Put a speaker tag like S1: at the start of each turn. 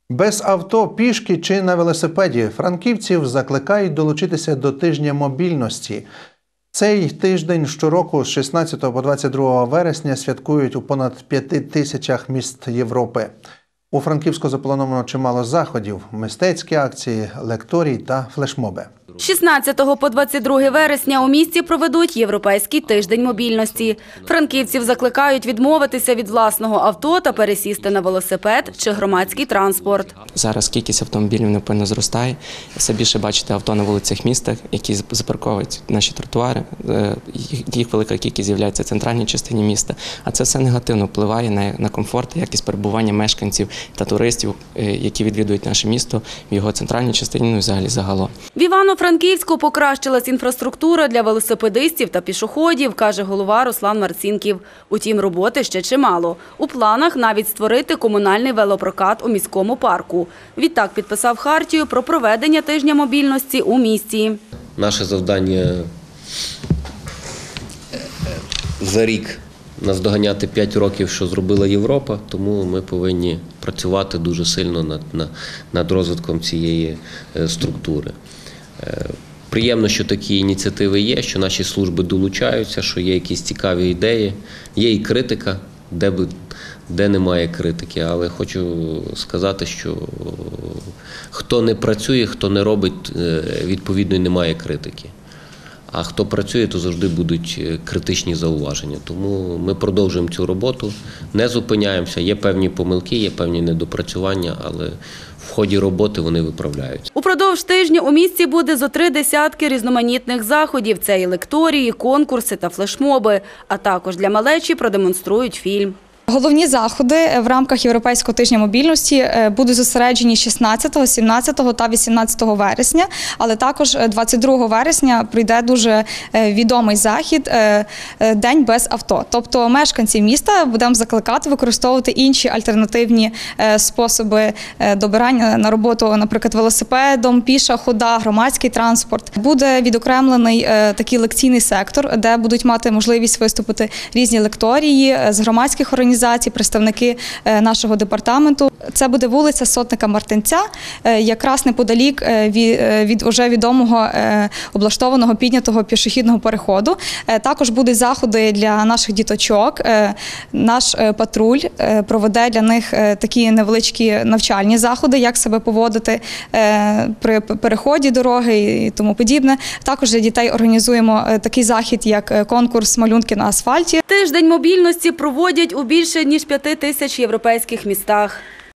S1: Без авто, пішки чи на велосипеді франківців закликають долучитися до тижня мобільності. Цей тиждень щороку з 16 по 22 вересня святкують у понад 5 тисячах міст Європи. У Франківську заплановано чимало заходів – мистецькі акції, лекторій та флешмоби.
S2: З 16 по 22 вересня у місті проведуть Європейський тиждень мобільності. Франківців закликають відмовитися від власного авто та пересісти на велосипед чи громадський транспорт.
S3: Зараз кількість автомобілів непевно зростає. Все більше бачите авто на вулицях міста, які запарковують наші тротуари. Їх велика кількість з'являється в центральній частині міста. А це все негативно впливає на комфорт і якість перебування мешканців та туристів, які відвідують наше місто в його центральній частині, ну і взагалі загалом.
S2: В Івано-Франківську покращилась інфраструктура для велосипедистів та пішоходів, каже голова Руслан Марцінків. Утім, роботи ще чимало. У планах навіть створити комунальний велопрокат у міському парку. Відтак підписав хартію про проведення тижня мобільності у місті.
S4: Наше завдання за рік наздоганяти 5 років, що зробила Європа, тому ми повинні працювати дуже сильно над розвитком цієї структури. Приємно, що такі ініціативи є, що наші служби долучаються, що є якісь цікаві ідеї, є і критика, де немає критики, але хочу сказати, що хто не працює, хто не робить, відповідно, і немає критики. А хто працює, то завжди будуть критичні зауваження. Тому ми продовжуємо цю роботу, не зупиняємося. Є певні помилки, є певні недопрацювання, але в ході роботи вони виправляються.
S2: Упродовж тижня у місті буде зо 3 десятки різноманітних заходів. Це і лекторії, конкурси та флешмоби. А також для малечі продемонструють фільм.
S5: Головні заходи в рамках Європейського тижня мобільності будуть зосереджені 16, 17 та 18 вересня, але також 22 вересня прийде дуже відомий захід «День без авто». Тобто мешканці міста будемо закликати використовувати інші альтернативні способи добирання на роботу, наприклад, велосипедом, піша хода, громадський транспорт. Буде відокремлений такий лекційний сектор, де будуть мати можливість виступити різні лекторії з громадських організацій, представники нашого департаменту. Це буде вулиця Сотника Мартинця, якраз неподалік від уже відомого облаштованого піднятого пішохідного переходу. Також будуть заходи для наших діточок. Наш патруль проведе для них такі невеличкі навчальні заходи, як себе поводити при переході дороги і тому подібне. Також для дітей організуємо такий захід, як конкурс «Малюнки на асфальті».
S2: Тиждень мобільності проводять у більше ніж 5 тисяч європейських містах.